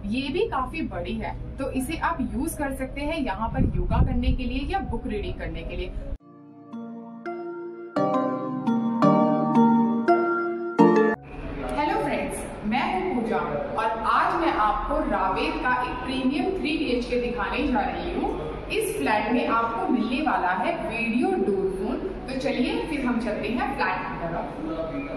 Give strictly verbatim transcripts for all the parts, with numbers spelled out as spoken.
ये भी काफी बड़ी है, तो इसे आप यूज कर सकते हैं यहाँ पर योगा करने के लिए या बुक रीडिंग करने के लिए। हेलो फ्रेंड्स, मैं हूँ पूजा और आज मैं आपको रावेत का एक प्रीमियम थ्री बी एच के दिखाने जा रही हूँ। इस फ्लैट में आपको मिलने वाला है वीडियो डोर फोन। तो चलिए फिर हम चलते हैं फ्लैट की तरफ।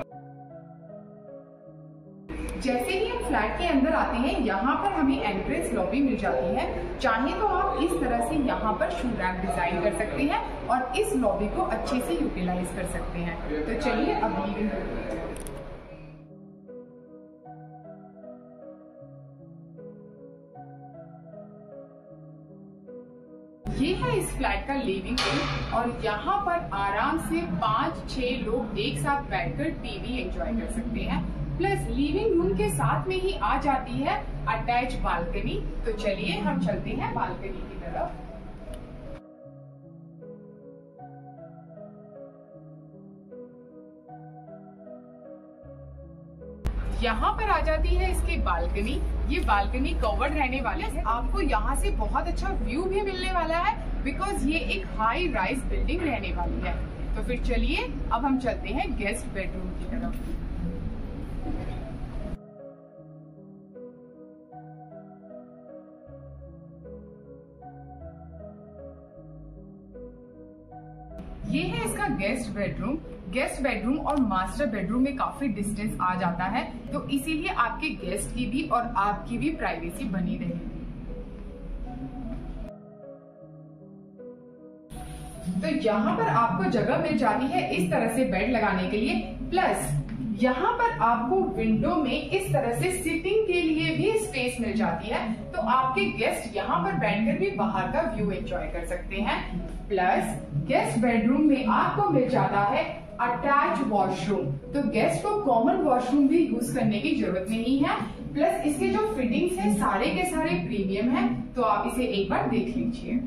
जैसे ही हम फ्लैट के अंदर आते हैं, यहाँ पर हमें एंट्रेंस लॉबी मिल जाती है। चाहे तो आप इस तरह से यहाँ पर शू रैक डिजाइन कर सकते हैं और इस लॉबी को अच्छे से यूटिलाइज कर सकते हैं। तो चलिए अब लिविंग रूम। ये है इस फ्लैट का लिविंग रूम और यहाँ पर आराम से पाँच छह लोग एक साथ बैठकर टीवी एंजॉय कर सकते हैं। प्लस लिविंग रूम के साथ में ही आ जाती है अटैच बालकनी। तो चलिए हम चलते हैं बालकनी की तरफ। यहाँ पर आ जाती है इसकी बालकनी। ये बालकनी कवर्ड रहने वाली है। आपको यहाँ से बहुत अच्छा व्यू भी मिलने वाला है, बिकॉज ये एक हाई राइज बिल्डिंग रहने वाली है। तो फिर चलिए अब हम चलते हैं गेस्ट बेडरूम की तरफ। ये है इसका गेस्ट बेडरूम। गेस्ट बेडरूम और मास्टर बेडरूम में काफी डिस्टेंस आ जाता है, तो इसीलिए आपके गेस्ट की भी और आपकी भी प्राइवेसी बनी रहेगी। तो यहाँ पर आपको जगह मिल जाती है इस तरह से बेड लगाने के लिए। प्लस यहाँ पर आपको विंडो में इस तरह से सिटिंग के लिए भी स्पेस मिल जाती है, तो आपके गेस्ट यहाँ पर बैठकर भी बाहर का व्यू एंजॉय कर सकते हैं। प्लस गेस्ट बेडरूम में आपको मिल जाता है अटैच वॉशरूम, तो गेस्ट को कॉमन वॉशरूम भी यूज करने की जरूरत नहीं है। प्लस इसके जो फिटिंग्स हैं सारे के सारे प्रीमियम हैं, तो आप इसे एक बार देख लीजिए।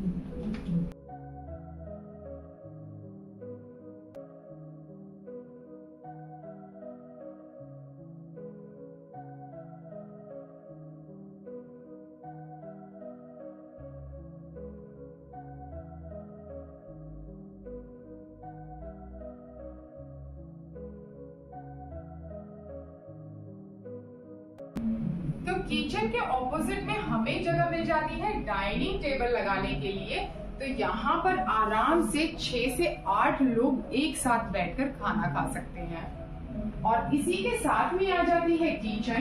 तो किचन के ऑपोजिट में हमें जगह मिल जाती है डाइनिंग टेबल लगाने के लिए। तो यहाँ पर आराम से छह से आठ लोग एक साथ बैठकर खाना खा सकते हैं। और इसी के साथ में आ जाती है किचन।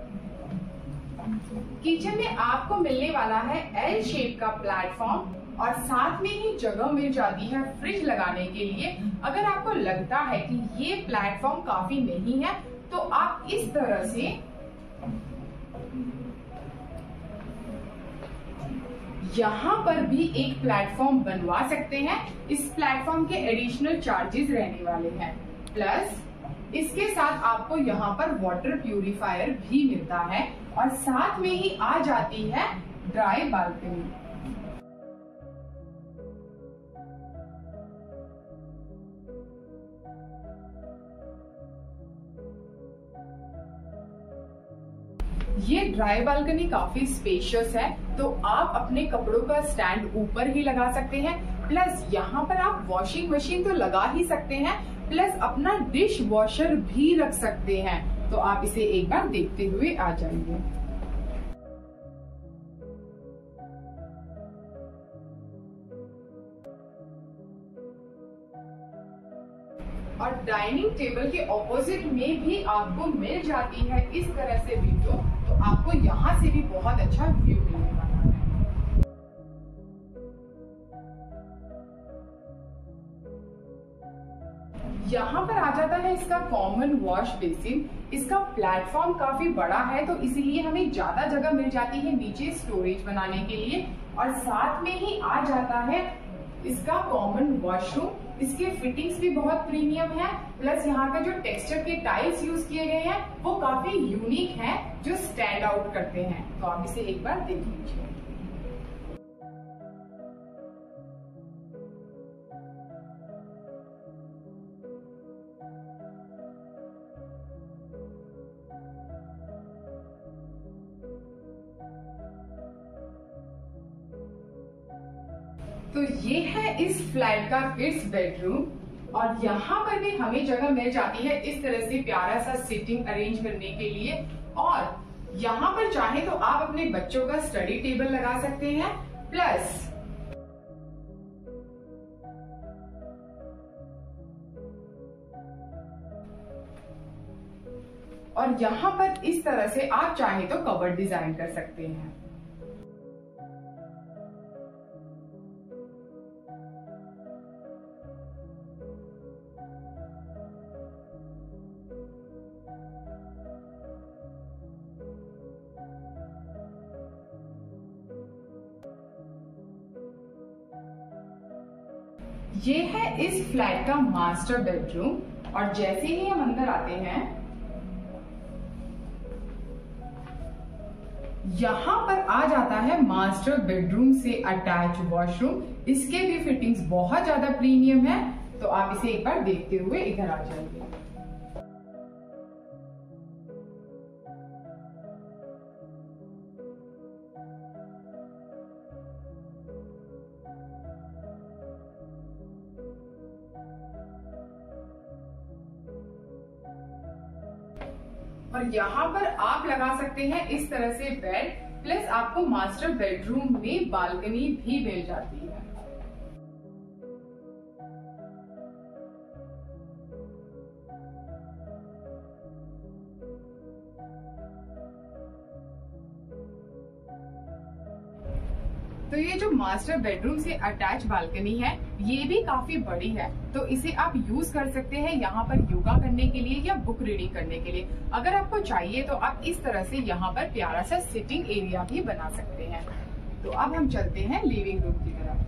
किचन में आपको मिलने वाला है एल शेप का प्लेटफॉर्म और साथ में ही जगह मिल जाती है फ्रिज लगाने के लिए। अगर आपको लगता है कि ये प्लेटफॉर्म काफी नहीं है, तो आप इस तरह से यहाँ पर भी एक प्लेटफॉर्म बनवा सकते हैं। इस प्लेटफॉर्म के एडिशनल चार्जेस रहने वाले हैं। प्लस इसके साथ आपको यहाँ पर वाटर प्यूरिफायर भी मिलता है और साथ में ही आ जाती है ड्राई बालकनी। ये ड्राई बालकनी काफी स्पेशियस है, तो आप अपने कपड़ों का स्टैंड ऊपर ही लगा सकते हैं। प्लस यहाँ पर आप वॉशिंग मशीन तो लगा ही सकते हैं, प्लस अपना डिश वॉशर भी रख सकते हैं। तो आप इसे एक बार देखते हुए आ जाइए। और डाइनिंग टेबल के ऑपोजिट में भी आपको मिल जाती है इस तरह से विंडो, तो आपको यहाँ से भी बहुत अच्छा व्यू मिलने वाला है। यहाँ पर आ जाता है इसका कॉमन वॉश बेसिन। इसका प्लेटफॉर्म काफी बड़ा है, तो इसीलिए हमें ज्यादा जगह मिल जाती है नीचे स्टोरेज बनाने के लिए। और साथ में ही आ जाता है इसका कॉमन वॉशरूम। इसके फिटिंग्स भी बहुत प्रीमियम है। प्लस यहाँ का जो टेक्सचर के टाइल्स यूज किए गए हैं वो काफी यूनिक हैं, जो स्टैंड आउट करते हैं। तो आप इसे एक बार देख लीजिए। तो ये है इस फ्लैट का किड्स बेडरूम, और यहाँ पर भी हमें जगह मिल जाती है इस तरह से प्यारा सा सिटिंग अरेंज करने के लिए। और यहाँ पर चाहे तो आप अपने बच्चों का स्टडी टेबल लगा सकते हैं, प्लस और यहाँ पर इस तरह से आप चाहे तो कबर्ड डिजाइन कर सकते हैं। ये है इस फ्लैट का मास्टर बेडरूम, और जैसे ही हम अंदर आते हैं यहाँ पर आ जाता है मास्टर बेडरूम से अटैच वॉशरूम। इसके भी फिटिंग्स बहुत ज्यादा प्रीमियम है, तो आप इसे एक बार देखते हुए इधर आ जाइए। और यहाँ पर आप लगा सकते हैं इस तरह से बेड, प्लस आपको मास्टर बेडरूम में बालकनी भी मिल जाती है। तो ये जो मास्टर बेडरूम से अटैच बालकनी है ये भी काफी बड़ी है, तो इसे आप यूज कर सकते हैं यहाँ पर योगा करने के लिए या बुक रीडिंग करने के लिए। अगर आपको चाहिए तो आप इस तरह से यहाँ पर प्यारा सा सिटिंग एरिया भी बना सकते हैं। तो अब हम चलते हैं लिविंग रूम की तरफ।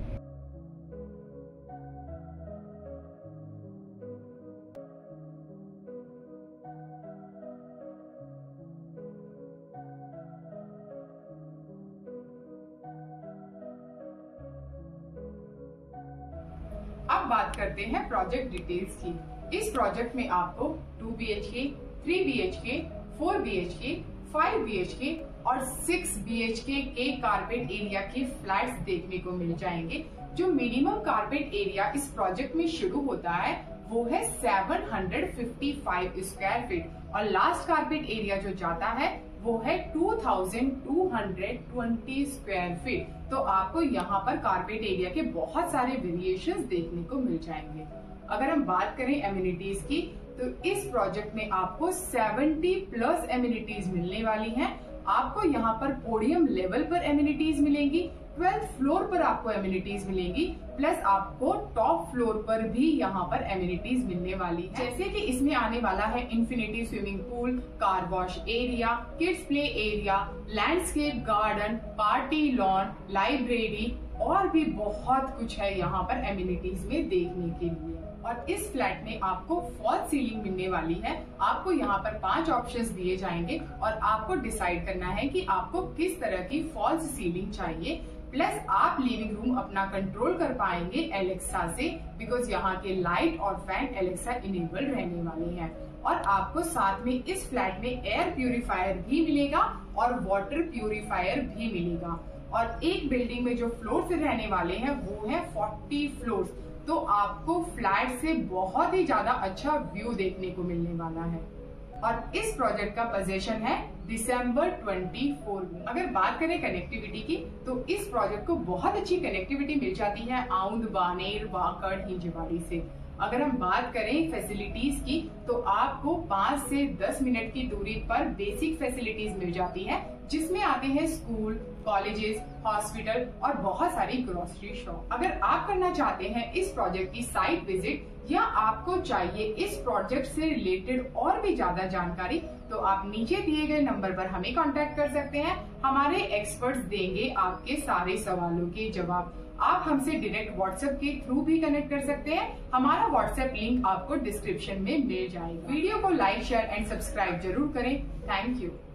अब बात करते हैं प्रोजेक्ट डिटेल्स की। इस प्रोजेक्ट में आपको two B H K, three B H K, four B H K, five B H K और सिक्स बी एच के के कारपेट एरिया के फ्लैट्स देखने को मिल जाएंगे। जो मिनिमम कारपेट एरिया इस प्रोजेक्ट में शुरू होता है वो है seven hundred fifty five square feet, और लास्ट कारपेट एरिया जो जाता है वो है two thousand two hundred twenty square feet. तो आपको यहाँ पर कारपेट एरिया के बहुत सारे वेरिएशंस देखने को मिल जाएंगे। अगर हम बात करें एमिनिटीज की, तो इस प्रोजेक्ट में आपको सेवेंटी प्लस एमिनिटीज मिलने वाली हैं। आपको यहाँ पर पोडियम लेवल पर एमिनिटीज मिलेंगी, ट्वेल्थ फ्लोर पर आपको एमिनिटीज मिलेंगी, प्लस आपको टॉप फ्लोर पर भी यहाँ पर एमिनिटीज मिलने वाली है। जैसे कि इसमें आने वाला है infinity swimming pool, car wash area, kids play area, landscape garden, party lawn, library और भी बहुत कुछ है यहाँ पर एमिनिटीज में देखने के लिए। और इस फ्लैट में आपको फॉल्स सीलिंग मिलने वाली है। आपको यहाँ पर पांच ऑप्शंस दिए जाएंगे और आपको डिसाइड करना है कि आपको किस तरह की फॉल्स सीलिंग चाहिए। प्लस आप लिविंग रूम अपना कंट्रोल कर पाएंगे एलेक्सा से, बिकॉज यहाँ के लाइट और फैन एलेक्सा इनेबल रहने वाले हैं। और आपको साथ में इस फ्लैट में एयर प्यूरिफायर भी मिलेगा और वाटर प्यूरिफायर भी मिलेगा। और एक बिल्डिंग में जो फ्लोर से रहने वाले हैं वो है फोर्टी फ्लोर्स, तो आपको फ्लैट से बहुत ही ज्यादा अच्छा व्यू देखने को मिलने वाला है। और इस प्रोजेक्ट का पोजीशन है दिसंबर चौबीस में। अगर बात करें कनेक्टिविटी की, तो इस प्रोजेक्ट को बहुत अच्छी कनेक्टिविटी मिल जाती है आउंद, बानेर, वाकड़, हिंजवाड़ी से। अगर हम बात करें फैसिलिटीज की, तो आपको पाँच से दस मिनट की दूरी पर बेसिक फैसिलिटीज मिल जाती है, जिसमें आते हैं स्कूल, कॉलेजेस, हॉस्पिटल और बहुत सारी ग्रोसरी शॉप। अगर आप करना चाहते हैं इस प्रोजेक्ट की साइट विजिट, या आपको चाहिए इस प्रोजेक्ट से रिलेटेड और भी ज्यादा जानकारी, तो आप नीचे दिए गए नंबर पर हमें कांटेक्ट कर सकते हैं। हमारे एक्सपर्ट्स देंगे आपके सारे सवालों के जवाब। आप हमसे डायरेक्ट व्हाट्सएप के थ्रू भी कनेक्ट कर सकते हैं। हमारा व्हाट्सएप लिंक आपको डिस्क्रिप्शन में मिल जाएगा। वीडियो को लाइक, शेयर एंड सब्सक्राइब जरूर करें। Thank you.